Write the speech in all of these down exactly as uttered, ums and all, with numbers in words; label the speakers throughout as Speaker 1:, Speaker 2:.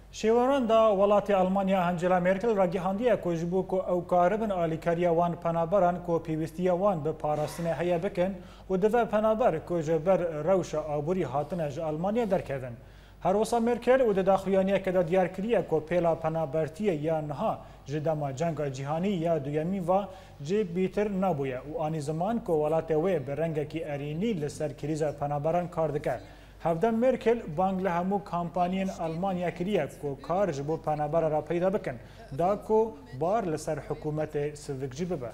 Speaker 1: شیواران دا ولاتی آلمانیا هنجلا مرکل را گیهاندیه که جبو که او کاربن آلیکاریا وان پنابران که پیوستی وان به پاراستنه هیا بکن و دوه پنابر که جبر روش آبوری هاتنه جه آلمانیا درکدن. هر وسا مرکل و داخلیانیه که دا دیار کریه که پیلا پنابرتیه یا نها جداما جنگ جهانی یا دویمی و جه بیتر نبویه و آنی زمان که ولات وی برنگه که ارینی لسر کریز پنابران کار دکه. هفدم مرکل بانگ له همو کامپانین آلمانیا کریه که کار جبو پنابر را پیدا بکن دا که بار لسر حکومت سویک جی ببه.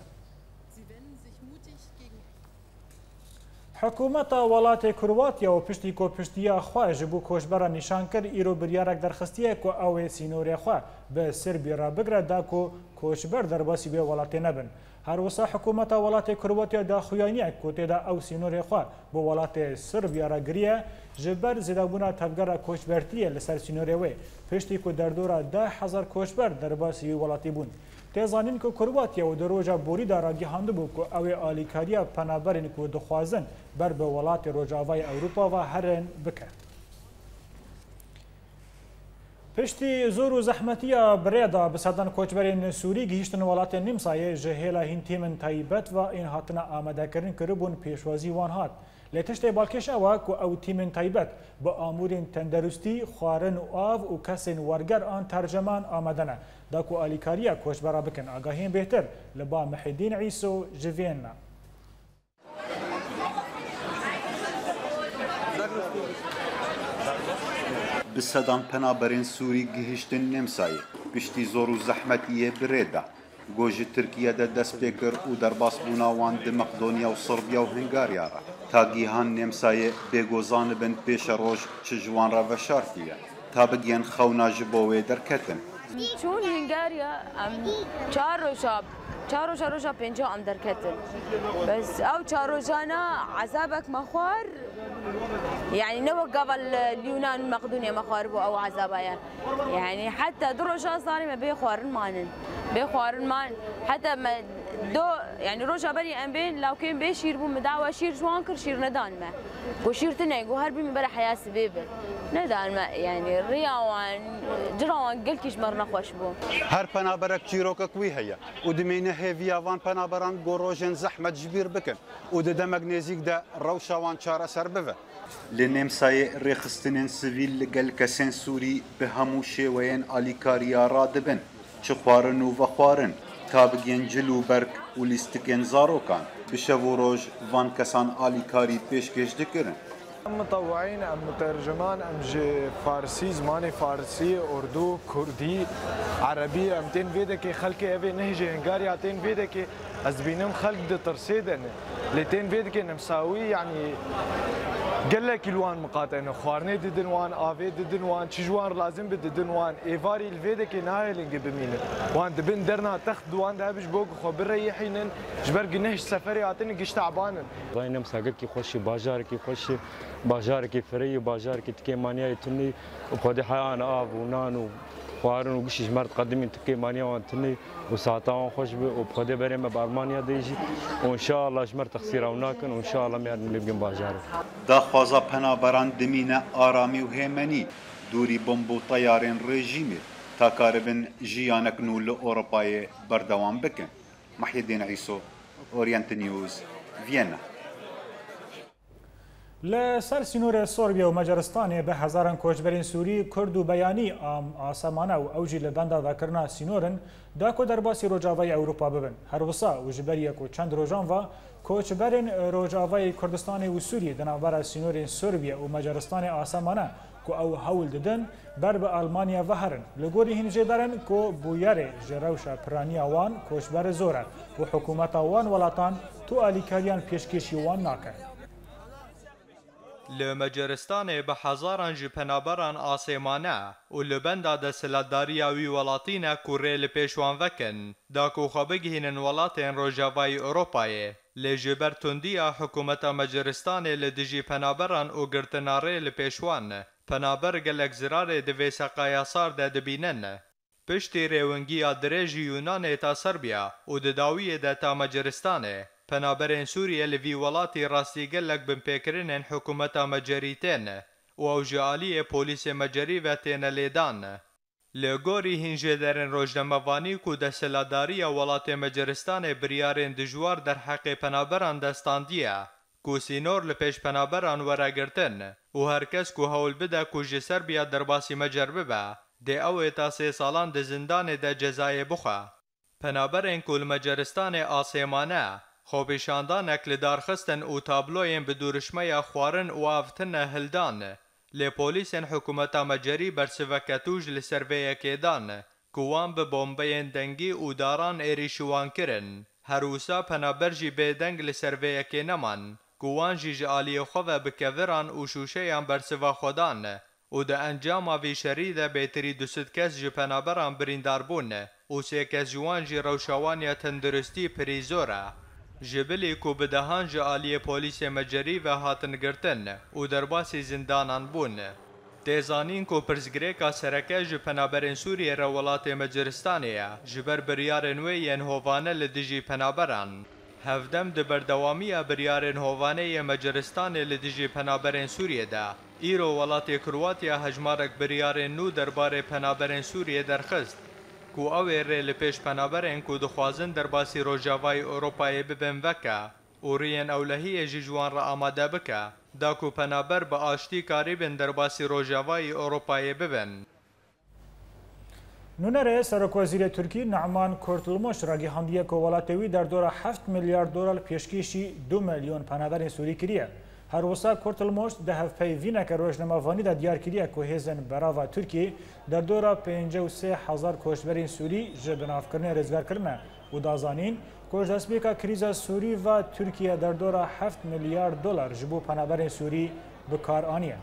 Speaker 1: حکومت ولات کرواتیا و پشتی کو پشتیا خواه جبو کوشبرا نشان کرد ایرو بریارک درخستیه که او سینوری خواه به سربی را بگره دا که کوشبر در باسی به ولات نبن. هر وسا حکومت ولات کرواتیا دا خویانیه که تیدا او سینوری خواه به ولات سربیا را گریه جبر زدابونا تفگر کوشبرتیه لسر سینوری وی پشتی که در دورا ده هزار کوشبر در باسی ولاتی بون. تیزانین که کرواتیا و دروجا بوری دارا گیهانده بو که اوی آلیکاریا پنابرین که دخوازن بر به ولات روجاوای اوروپا و هرن بکه. پشتی زور و زحمتیا بریدا بسادن کوچبرین سوری گیشتن ولات نیمسایه جهیلا هین تیمن تایبت و این هاتنا آمده کرن کربون پیشوازی وان هات. لتشت بالکش اوا که او تیمن تایبت با آمورین تندرستی خوارن و آو و کسین ورگر آن ترجمان آمدنه. دا که آلیکاریا کوچبرا بکن آگاهین بهتر لبا محیدین عیسو جویننا.
Speaker 2: بسدان پنابرین سوری گهشتن نمسایه پشتی زور و زحمتیه بریده گوژ ترکیه ده دست بکر و در باس بوناوان ده مقدونیا و سربیا و هنگاریا را تا گیهان نمسایه بگوزان بند پیش روش چجوان را و شارتیه تا بگین خونا جبوه در کتن
Speaker 3: چون هنگاریا ام چهار روشا چهار روشا روشا پنجا ام در کتن بس او چهار روشانا عذابك مخوار يعني نو قبل اليونان والمقدونيا مخاربو او عذابايا يعني حتى دروجا صاري ما بيخوارن مانن بيخوارن مان حتى ما دو يعني روجا بري ام بين لو كان بيشير بو مدعوه شير جوانكر شير ندان ما وشير تني جو هربي من برا حياه سبيبه ندان ما يعني رياوان جراوان قل كيش مرنا خوش بو
Speaker 2: هر پنابرك چيروك كوي هيا ودمينه هيفيا وان پنابران گوروجن زحمت جبير بكن ود دمغنيزيك ده روشاوان چارا سر بوه لنمسایه رخصتنین سویل لگل کسین سوری به همو شیوین آلیکاریا را دبن چه خوارن و وخوارن تا بگین جلو برک و لیستکین زاروکان بشو روژ وان کسان آلیکاری پیشکش دکرن
Speaker 4: مطوعين ام مترجمان ام جي فارسي زماني فارسي اردو كردي عربي ام تين فيدكي خلقي ابي نهجي هنغاريا تين فيدكي ازبينم خلق دي ترسيدن لتين فيدكي نمساوي يعني قال لك الوان مقاطعين خوارني ددنوان افي ددنوان تشجوان لازم بددنوان ايفاري الفيدكي نايلنج بمين وان دبن درنا تخت دوان ده بش بوق خو بريحينن جبر نهج سفري عطني قش تعبانن
Speaker 5: باين مساقك خوشي باجارك خوشي باجارك فري باجارك تكيمانيا تني وخدي حيان اف ونانو خوارن وقش جمرت قدمين تكيمانيا وانتني وساعتان خوش بي وبخدي بريمه بارمانيا ديجي وان شاء الله جمر تخسير وناكن وان شاء الله مياد نلقم باجارك
Speaker 2: دا خوازا پنابران دمینه آرامی و هیمنی دوری بمب و طیارین رژیمی تا کاربن جیانک نول اوروپای بردوام بکن محیدین عیسو اورینت نیوز وینا
Speaker 1: لسر سینور سوربیا و مجارستان به هزاران کوچبرین سوری کرد و بیانی آم آسمانه و اوجی لبنده وکرنا سینورن دا که در باسی روجاوای اوروپا ببن هر وسا و جبریه که چند روجان و کوچبرین روجاوای کردستان و سوریه دنابر سینور سوربیا و مجارستان آسمانه که او حول ددن بر به آلمانیا و هرن لگوری هنجه دارن که بویره جروش پرانیا وان کوچبر زوره و حکومت وان ولاتان تو آلیکاریان پیشکشی وان ناکن
Speaker 6: لمجارستان به هزاران جپنابران آسمانه و لبنده ده سلطداریا وی ولاتینه کوره لپیشوان وکن دا کو خبگهینن ولاتین روجاوای اوروپایه لجبر تندیا حکومت مجارستان لدجی پنابران و گرتناره لپیشوان پنابر گلک زرار دوی سقایا سار ده دبینن پشتی ریونگی درێژی یونانê ta Serbiya û di dawiyê de ta Macaristanê, penaberên Sûriye li vî welatî rastîgelek binpêkirinên hikûmeta Mecerî tên û ew ji aliyê polîsê Mecerî ve têne lêdan. Li gorî hînjêderên rojnamevanî ku desthilatdariya welatê Macaristanê biryarên dijwar derheqê penaberan destandiye ku sînor li pêş penaberan were girtin û herkes ku hewl bide ku ji Serbiya derbasî mecer bibe, dê ew ê ta sê salan di zindanê de cezayê bixe. Penaberên ku li Macaristanê asêmane, xwepêşandanek li darxistin û tabloyên bi dûrişmeya xwarin û avtine hildan, lê polîsên hikûmeta Macarî bersiveketû ji li ser vê yekê dan ku wan bi bombeyên dengî û daran êrîşî wan kirin. Her wisa penaber jî bêdeng li ser vê yekê neman ku wan jî ji aliyê xwe ve bi keviran û şûşeyan bersiva xwe dan û di encama vî şerî de bêtirî du sed kes ji penaberan birîndar bûn û sê kes ji wan jî rewşawaniya tenduristî pirî zor e. Ji bilî ku bi dehan ji aliyê polîsê Macarî ve hatin girtin û derbasî zindanan bûn. Tê zanîn ku pirsgirêka sereke ji penaberên Sûriyê re welatê Macaristanê ye ji ber biryarên wê yên hovane li dijî penaberan. Hevdem di berdewamiya biryarên hovaneyê Macaristanê li dijî penaberên Sûriyê de, îro welatê Kroatiya hejmarek biryarên nû derbarê penaberên Sûriyê derxist ku ew ê rê li pêş penaberên ku dixwazin derbasî Rojavayê Ewropayê bibin veke û rêyên ewlehiyê jî ji wan re amade bike, da ku penaber bi aştî karîbin derbasî Rojavayê Ewropayê bibin.
Speaker 1: Nûnerê Serokwezîrê Tirkî Numan Kurtulmuş ragihandiye ku welatê wî derdora heft milyar dolar pêşkêşî du milyon penaberên Sûrî kiriye. Her wisa Kurtulmuş di hevpeyvîneke rojnamevanî de diyar kiriye ku hêzên berava Tirkî derdora pêncî û sê hezar koçberên Sûrî ji binavkirinê rêzgarkirine û dazanîn ku ji destpêka krîza Sûrî ve Tirkiye derdora heft milyar dolar ji bo penaberên Sûrî bi kar aniye.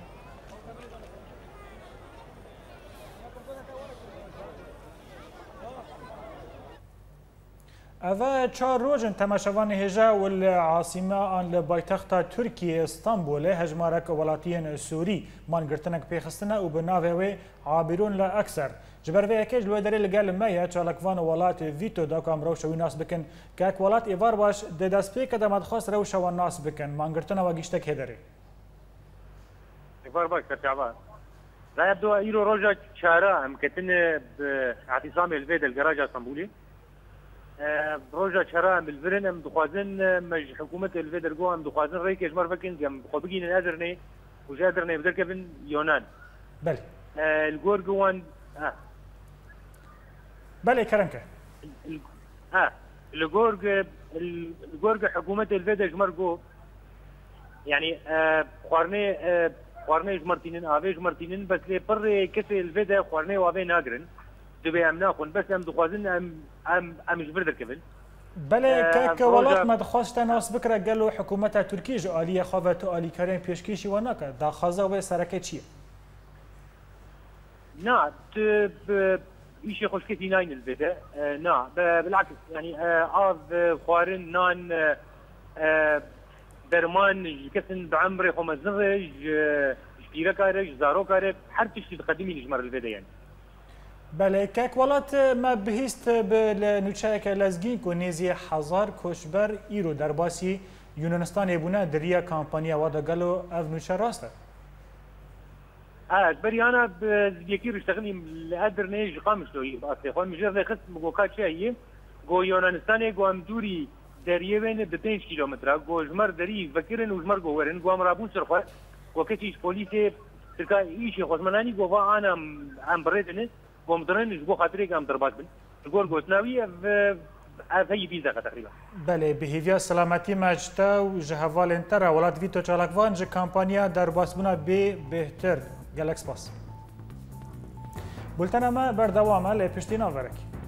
Speaker 1: Ev çar rojên temaşevanê hêja û li asîma an li baytexta Tirkiyê Stenbolê hejmarek welatiyên Sûrî mangirtinek pêxistine û bi navê wê abîrûn li ekser. Ji ber vê yekê ji wê derê li gel me ye çalakvan welatê Vîto da ku em rewşa wî nas bikin kek welat êvar baş di destpêke de me dixwast rewşa wan nas bikin. Mangirtina we gîştek hê derê.
Speaker 7: êvar baş serçava. Raya do îro roja çara em ketine bi etisamê li vê delgeraja Stenbolê. روجا چرا ام بالفرن ام دخوازن مج حكومه الفيدرغو ام دخوازن ريك اجمر فكن ام خبيين نادرني وجادرني بدر كبن يونان
Speaker 1: بله
Speaker 7: الجورجوان ها
Speaker 1: بله كرنكه
Speaker 7: ها الجورج الجورج حكومه الفيدرغو يعني قرني قرني جمرتينن افيج مرتينن بس لي بر كسي الفيدا قرني وافي ناقرن دبي ام ناخذ بس ام دخوازن ام ام ام جبر دركبن
Speaker 1: بله كاك ولات ما دخواست ناس بكره قالوا حكومتها تركيا جو اليه خافت الي كريم بيشكيشي وناك دا خازا و سركه چی
Speaker 7: نا ايش خوش كتي ناين البدا نا بالعكس يعني اف خوارن نان درمان كسن بعمري خمزرج جديره كارج زارو كارج هر تشي تقدمي نجمر البدا يعني
Speaker 1: بله کاک ولات ما بهیست به نوچهک لزگین کو نیزی هزار کوچبر ایرو در باسی یونانستان بونه دریا کامپانیا و دگلو اف نوچه راسته
Speaker 7: اه بري انا بيكير اشتغلني لقدر نيج قامش له اصلي خو مجرد خص مغوكات شيء جو يونانستان جو امدوري دريه بين ب خمسة كيلومتر جو جمر دري فكرن وجمر جو ورن جو مرابون سرخه وكتيش بوليسي تلقى ايش خصمناني جو انا ام بريدني ومدرن جو خاطري كام دربات بن الجور جوتناوي هي فيزا تقريبا
Speaker 1: بله بهیویا سلامتی مجتا و جهوال انتر ولات ویتو چالاکوان ج کمپانیا در باسبونا بی بهتر گلکس باس بولتن ما بردوامه لپشتینا ورکی